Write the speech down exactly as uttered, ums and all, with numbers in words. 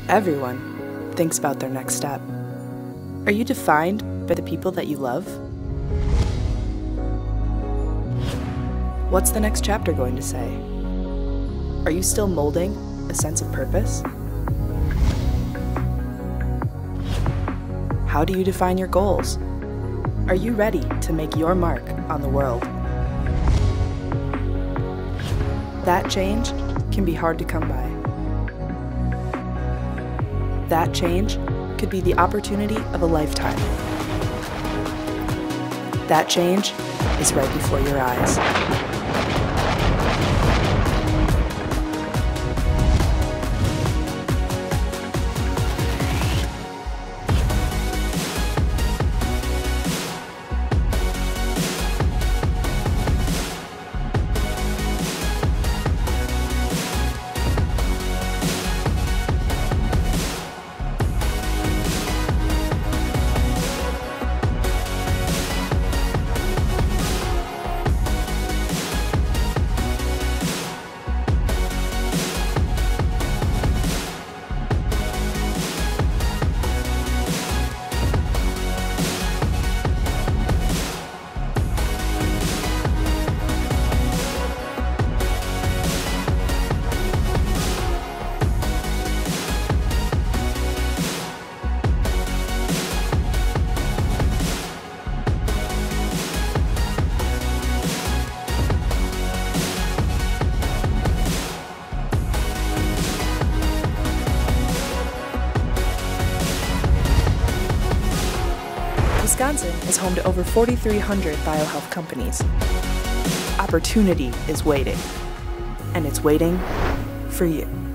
Everyone thinks about their next step. Are you defined by the people that you love? What's the next chapter going to say? Are you still molding a sense of purpose? How do you define your goals? Are you ready to make your mark on the world? That change can be hard to come by. That change could be the opportunity of a lifetime. That change is right before your eyes. Wisconsin is home to over forty-three hundred biohealth companies. Opportunity is waiting, and it's waiting for you.